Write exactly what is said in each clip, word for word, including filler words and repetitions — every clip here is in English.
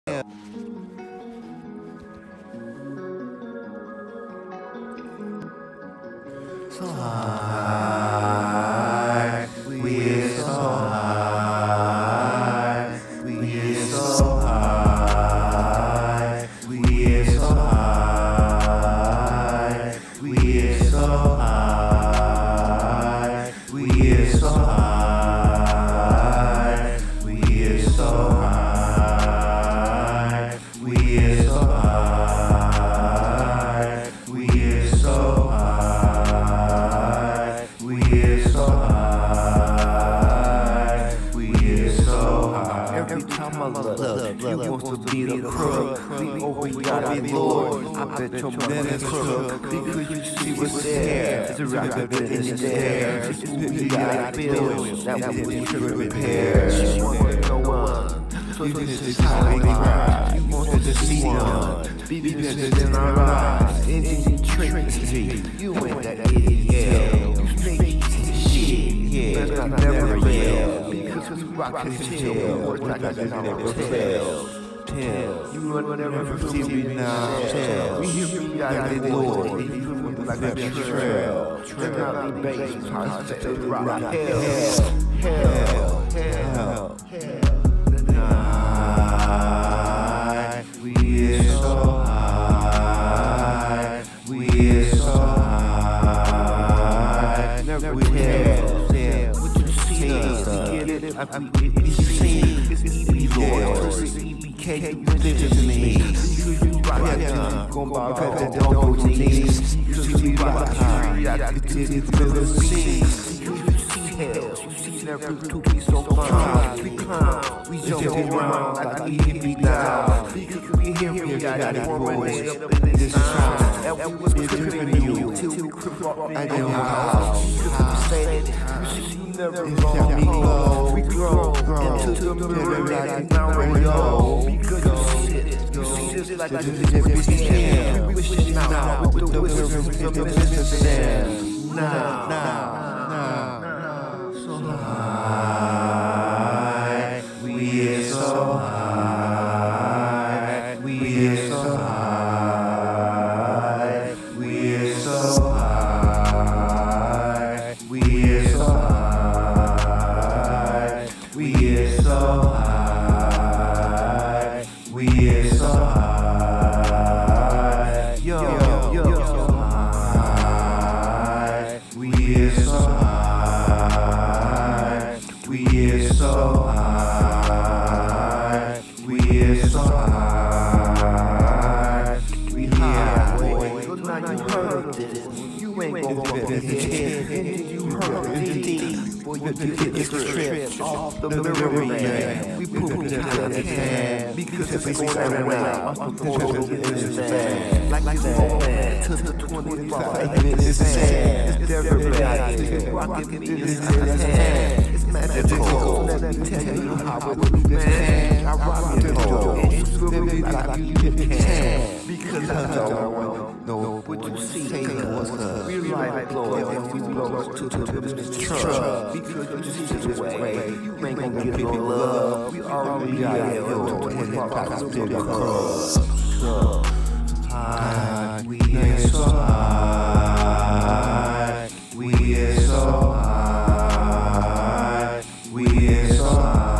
So high, we is so high, we is so high, we is so high, we is so high, we is so high, we is so high, we is so high, we is so high. We is so high, we is so high. Every time I look, you want to be the crook. We over gotta be Lord. I bet your man is crook. Because you see what's there. It's a rocket in the there. It's who we gotta build. That was we should repair. She wanted no one. So this is how we ride. You wanted to see none. Be better than our eyes. Anything tricky. You ain't that idiot. But I never yell, because we rock and chill, work like I never tell. Tell, you will never see me now. Tell, we hear me out of the Lord, and you move like a trail. Trail, not be bass, I stay rock. Hell, hell, hell, hell. Night, we is so high, we is so high, never tell. I be seen, it's easy, Lord. We can't live to me. You rock it, gon' buy better, don't go to knees. You rock high, I can see the scene. You see hell, you see never to be so fine. We climb, we jump around like we hit me down. Because we hear me, I got it rolling up in this time. And we was crippling you till we cripple up in your house. You say it, you see never wrong. We grow into the mirror like now radio. Because you see it, you see this like this is what we can. We wish it now with the wisdom of the business end. Now, now, now, so high, we is so high, we is so high, we is so high, we is so high. We is so high, we is so high, yo, yo, yo, so high, we is so high, we is so high, we is so high, we high, boy, good night, you heard this, you ain't gon' go this and you heard this. Boy, you get this trip off the mirror, man. We put it in the hand because if it's going around, I'm supposed to understand. Like that, to the twenty-five, it's sad. It's everybody. Rocket me in his hand. It's magical. Let me tell you how it would be, man. I rock it all. And you feel me like you can. Because I don't know what you see. We ride blow and we blow to the business truck. Because you see this way, you ain't gonna get no love. We already got it, yo, and pops to the club. High, we is so high, we is so high, we is so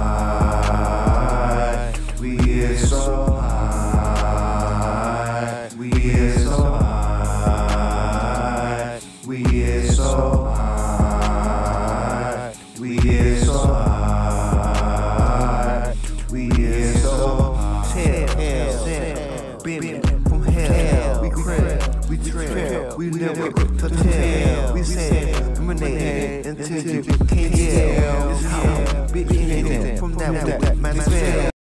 high, we is so high, we is so high, we is so high. We is so high, we is so high, hell, been from hell, we crib, we trail, we never to tell, we say, emanate until you can't yell, it's how, big from that, that, man,